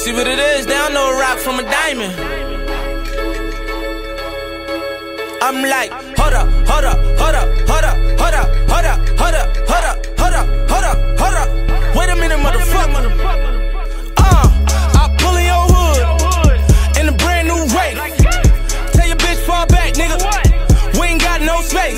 See what it is, they don't know a rock from a diamond. I'm like, hold up, hold up, hold up, hold up, hold up, hold up, hold up, hold up, hold up, hold up, hold up. Wait a minute, motherfucker. I pull in your hood in a brand new Wraith. Tell your bitch fall back, nigga. We ain't got no space.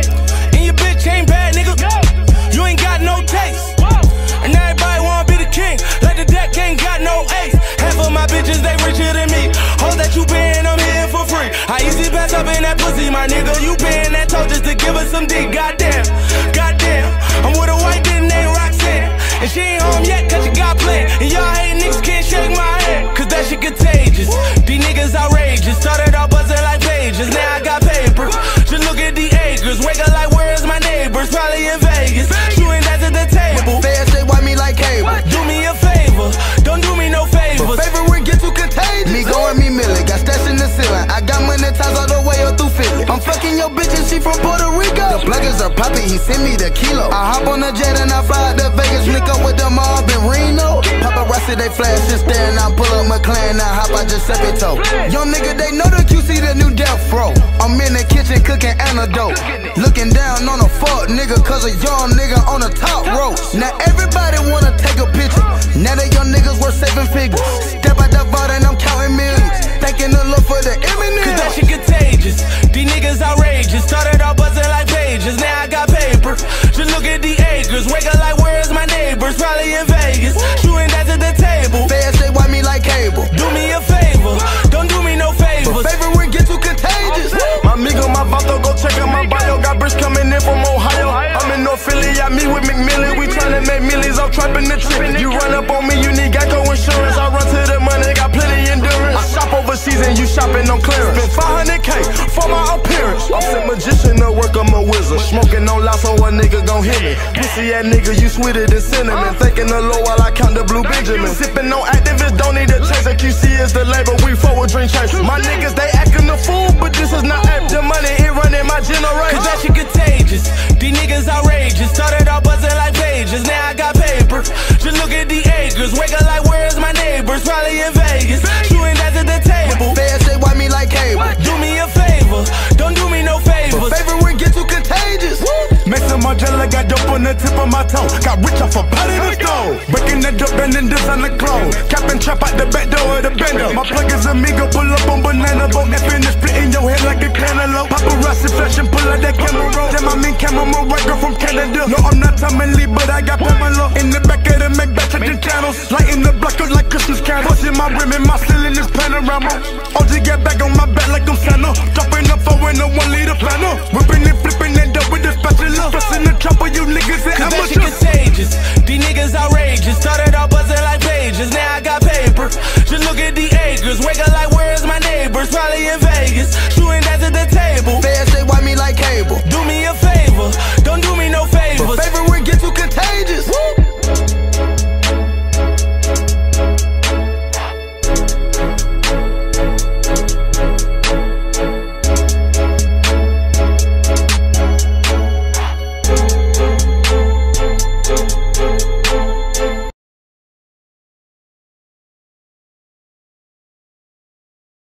And your bitch ain't bad, nigga. You ain't got no taste. And everybody wanna be the king, like the deck ain't got no ace. Half of my bitches, they richer than me. Hold that you paying, I'm here for free. I easy pass up in that pussy, my nigga. You paying that toll just to give us some dick. Goddamn, goddamn. I'm with a white bitch named Roxanne, and she ain't home yet cause she got planned. And y'all hate niggas can't shake my hand, cause that shit contagious. These niggas outrageous, started off buzzing like pages. Now I got papers, just look at the acres. Wake up like where's my neighbors, probably in Vegas. Shooting that at the table. Feds, they wipe me like cable. Do me a favor, don't do me no favors. Favorite get too contagious. Me going me milli, got stashed in the ceiling. I got money ties all the way up through Philly. I'm fucking your bitch and she from Puerto Rico. The pluggers are popping, he send me the kilo. I hop on the jet and I fly out to Vegas. Link up with the mob in Reno. Paparazzi, they flash and stare, and I pull up McLaren. I hop out Giuseppe toe. Young nigga, they know the QC, the new death row. I'm in the kitchen cooking antidote. Looking down on a fuck nigga, cause a young nigga on the top row. Now everybody wanna take a picture. Now the young niggas worth 7 figures. Step out the vault and I'm counting millions. Thanking the Lord for the imminent. Cause that shit contagious. These niggas outrageous. Started off buzzing like pages. Now I got paper. Just look at the acres. Wake up like where's my neighbors? Probably in Vegas. Shooting that at the table. Feds, they wipe me like cable. Do me a favor, don't do me no favors. Favorite get too contagious. My amigo, my vato, go check out my bio. Got bricks coming in from Ohio. I'm in North Philly, I meet with McMillan. We tryna make millions, I'm trapping the trip. You run up on me, you need Geico insurance. I run to the money, got plenty endurance. I shop overseas and you shopping on clearance. Spend 500K for my appearance. I'm a magician, no work, I'm a wizard. Smoking no loud, so a nigga gon' hit me. Pussy ass nigga, you sweeter than cinnamon. Thanking the Lord while I count the blue Benjamin. Sipping no activists, don't need a chase. A QC is the label, we forward drink chase. My niggas, they acting the fool, but this is not app. The money, it running my generation. Cause that shit contagious. These niggas outrageous. Started off buzzing like pages. Now I got paper. Just look at the acres. Wake up like where's my neighbors? Probably in Vegas. Shooting that at the table. Feds, they wipe me like cable. Do me a favor, don't do me no favors. Favorite get too contagious. Mason Margiela got dope on the tip of my tongue. Got rich off a pot in the stove. Breaking the dope and then designer clothes. Cap and trap out the back door of the bender. My plug is amigo, pull up on banana boat. That finish splitting your head like a cantaloupe. Paparazzi flash and pull out that camera roll. Then my mean camera, my white girl from Canada. No, I'm not Tommy Lee, but I got Pamela. In the back of the Mac, batch